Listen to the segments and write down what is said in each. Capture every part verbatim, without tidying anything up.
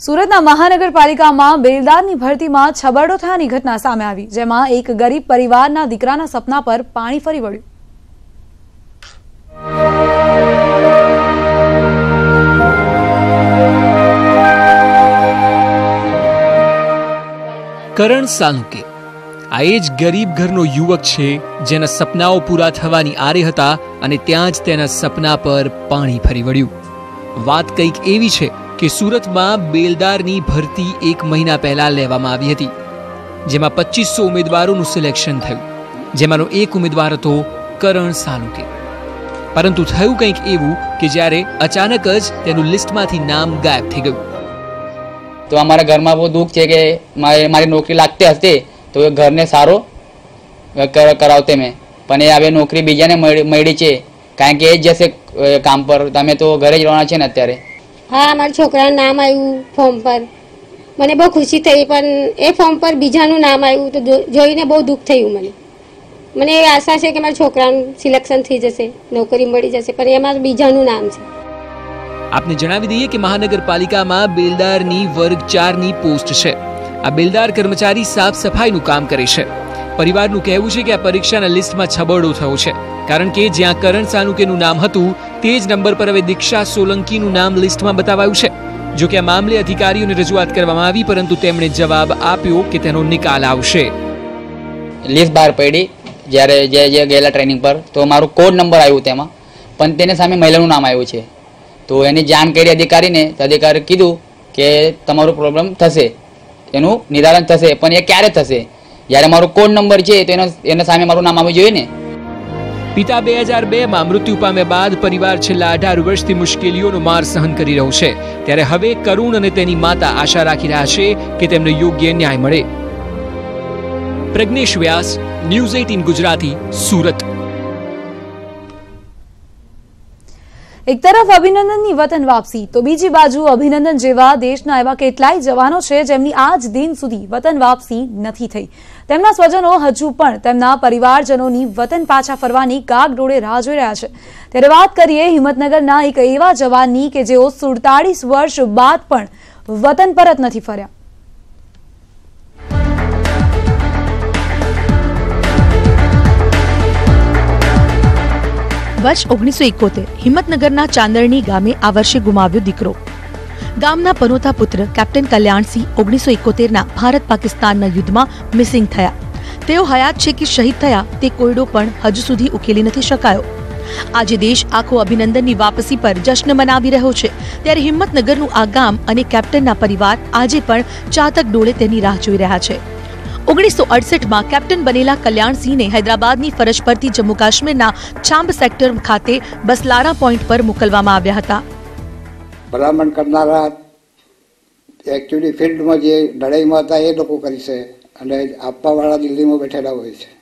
સુરતના મહાનગરપાલિકામાં બેલદારની ભરતીમાં છબરડો થયાની ઘટના સામે આવી, જેમાં એક ગરીબ પરિવારના દીકરાના સપના પર પાણી ફરી વળ્યું. કરણ સાલુકે આ એ જ ગરીબ ઘરનો યુવક છે જેના સપનાઓ પૂરા થવાની આરે હતા અને ત્યાં જ તેના સપના પર પાણી ફરી વળ્યું. વાત કંઈક એવી છે કે સુરતમાં બેલદારની ભરતી એક મહિના પહેલા લેવામાં આવી હતી, જેમાં પચીસો ઉમેદવારોનું સિલેક્શન થયું, જેમાંનો એક ઉમેદવાર હતો કરણ સાલુકે. પરંતુ થયું કંઈક એવું કે જ્યારે અચાનક જ તેનું લિસ્ટમાંથી નામ ગાયબ થઈ ગયું. તો અમારા ઘરમાં બહુ દુઃખ છે કે મારી નોકરી લાગતી હશે તો એ ઘરને સારો કરાવતે મેં, પણ એ હવે નોકરી બીજાને મળી છે, કારણ કે એ જ જશે કામ પર. તમે તો ઘરે જ રહેવાના છે ને અત્યારે. હા, મારા છોકરાનું નામ આવ્યું ફોર્મ પર, મને બહુ ખુશી થઈ, પણ એ ફોર્મ પર બીજાનું નામ આવ્યું તો જોઈને બહુ દુઃખ થયું. મને મને એ આશા છે કે મારા છોકરાનું સિલેક્શન થઈ જશે, નોકરી મળી જશે, પણ એમાં બીજાનું નામ છે. આપને જણાવી દઈએ કે મહાનગરપાલિકામાં બેલદારની વર્ગ ચાર ની પોસ્ટ છે. આ બેલદાર કર્મચારી સાફ સફાઈનું કામ કરે છે. પરિવારનું કહેવું છે કે આ પરીક્ષાના લિસ્ટમાં છબરડો થયો છે, કારણ કે જ્યાં કરણ સાલુકેનું નામ હતું તે જ નંબર પર હવે દીક્ષા સોલંકીનું નામ લિસ્ટમાં બતાવાયું છે. જો કે આ મામલે અધિકારીઓને રજૂઆત કરવામાં આવી, પરંતુ તેમણે જવાબ આપ્યો કે તેનો નિકાલ આવશે. લિસ્ટ બહાર પડી જ્યારે જે જે ગયેલા ટ્રેનિંગ પર, તો મારું કોડ નંબર આવ્યું તેમાં, પણ તેને સામે મહિલાનું નામ આવ્યું છે. તો એની જાણ કરી અધિકારીને, તો અધિકારી કીધું કે તમારું પ્રોબ્લેમ થશે, એનું નિવારણ થશે, પણ એ ક્યારે થશે? જ્યારે મારો કોડ નંબર છે તો એનો એના સામે મારું નામ આવવું જોઈએ ને. પિતા બે હજાર બે માં મૃત્યુ પામ્યા બાદ પરિવાર છેલ્લા અઢાર વર્ષથી મુશ્કેલીઓનો માર સહન કરી રહ્યો છે, ત્યારે હવે કરુણ અને તેની માતા આશા રાખી રહ્યા છે કે તેમને યોગ્ય ન્યાય મળે. પ્રજ્ઞેશ વ્યાસ, ન્યૂઝ અઠ્ઠાવીસ ગુજરાતી, સુરત. એક તરફ અભિનંદનની વતન વાપસી, તો બીજી બાજુ અભિનંદન જેવા દેશના એવા કેટલાય જવાનો છે જેમની આજ દિન સુધી વતન વાપસી નથી થઈ. તેમના સ્વજનો હજુ પણ તેમના પરિવારજનોની વતન પાછા ફરવાની કાગડોળે રાહ જોઈ રહ્યા છે. ત્યારે વાત કરીએ હિંમતનગરના એક એવા જવાનની કે જેઓ સુડતાળીસ વર્ષ બાદ પણ વતન પરત નથી ફર્યા. વર્ષ ઓગણીસો એકોતેર હિંમતનગરના ચાંદરણી ગામે આ વર્ષે ગુમાવ્યો દીકરો. ગામના પનોતા પુત્ર કેપ્ટન કલ્યાણસિંહ ઓગણીસો એકોતેરના ભારત પાકિસ્તાનના યુદ્ધમાં મિસિંગ થયા. તેઓ હયાત છે કે શહીદ થયા તે કોયડો પણ હજુ સુધી ઉકેલી નથી શકાયો. આજે દેશ આખો અભિનંદનની વાપસી પર જશ્ન મનાવી રહ્યો છે, ત્યારે હિંમતનગરનું આ ગામ અને કેપ્ટનના પરિવાર આજે પણ ચાતક ડોળે તેની રાહ જોઈ રહ્યા છે. ઓગણીસો અડસઠ માં કેપ્ટન બનેલા કલ્યાણસિંહને હૈદરાબાદની ફરજ પરથી જમ્મુ કાશ્મીરના છાંબ સેક્ટર ખાતે બસલારા પોઈન્ટ પર મોકલવામાં આવ્યા હતા. ભલામણ કરનારા એકચ્યુઅલી ફિલ્ડમાં જે લડાઈમાં હતા એ લોકો કરી છે, અને આપવાવાળા દિલ્હીમાં બેઠેલા હોય છે.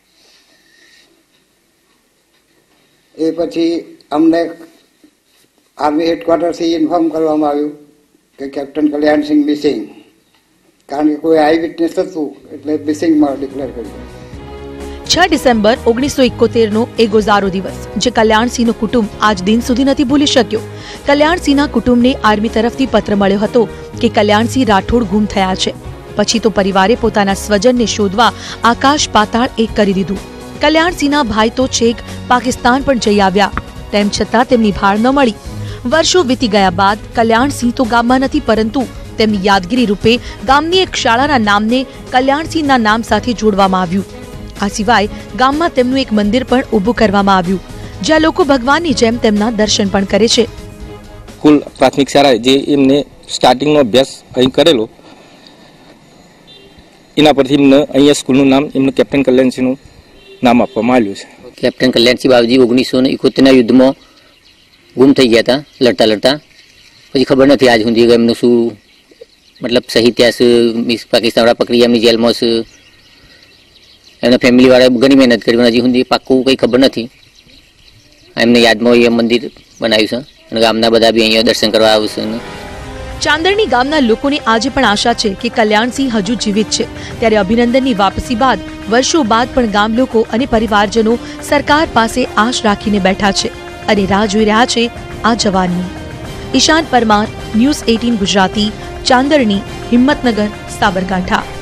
એ પછી અમને આર્મી હેડક્વાર્ટરથી ઇન્ફોર્મ કરવામાં આવ્યું કે કેપ્ટન કલ્યાણસિંહ મિસિંગ, કારણ કે કોઈ આઈ વિટનેસ હતું એટલે મિસિંગમાં ડિક્લેર કર્યું. છ ડિસેમ્બર ઓગણીસો એકોતેર નો એ ગોઝારો દિવસ જે કલ્યાણસિંહનો કુટુંબ આજ દિન સુધી નથી ભૂલી શક્યો. કલ્યાણસિંહના કુટુંબને આર્મી તરફથી પત્ર મળ્યો હતો કે કલ્યાણસિંહ રાઠોડ ગુમ થયા છે. પછી તો પરિવારે પોતાના સ્વજનને શોધવા આકાશ પાતાળ એક કરી દીધું. કલ્યાણસિંહના ભાઈ તો છેક પાકિસ્તાન પણ જઈ આવ્યા, તેમ છતાં તેમની ભાળ ન મળી. વર્ષો વીતી ગયા બાદ કલ્યાણસિંહ તો ગામમાં નથી, પરંતુ તેમની યાદગીરી રૂપે ગામની એક શાળાના નામને કલ્યાણસિંહના નામ સાથે જોડવામાં આવ્યું. આ સિવાય ગામમાં તેમનું એક મંદિર પણ ઊભું કરવામાં આવ્યું, જ્યાં લોકો ભગવાનની જેમ તેમના દર્શન પણ કરે છે. કુલ પ્રાથમિક શાળા જે એમને સ્ટાર્ટિંગનો અભ્યાસ અહીં કરેલો, એના પરથી એમને અહીંયા સ્કૂલનું નામ એમને કેપ્ટન કલ્યાણસિંહનું નામ આપવામાં આવ્યું છે. કેપ્ટન કલ્યાણસિંહ બાબજી ઓગણીસો ને એકોતેરના યુદ્ધમાં ગુમ થઈ ગયા હતા લડતા લડતા. પછી ખબર નથી આજ સુધી એમનું શું મતલબ સહી ત્યાં પાકિસ્તાનવાળા પકડી એમની જેલમાં છે. એમના ફેમિલીવાળાએ ઘણી મહેનત કરી, હજી સુધી પાક્કું કંઈ ખબર નથી. એમને યાદમાં એ મંદિર બનાવ્યું છે અને ગામના બધા બી અહીંયા દર્શન કરવા આવશે. ચાંદરણી ગામના લોકોને આજે પણ આશા છે કે કલ્યાણસિંહ હજુ જીવિત છે, ત્યારે અભિનંદનની વાપસી બાદ વર્ષો બાદ પણ ગામ લોકો અને પરિવારજનો સરકાર પાસે આશ રાખીને બેઠા છે અને રાહ જોઈ રહ્યા છે આ જવાનની. ઈશાન પરમાર, ન્યૂઝ અઠ્ઠાવીસ ગુજરાતી, ચાંદરણી, હિંમતનગર, સાબરકાંઠા।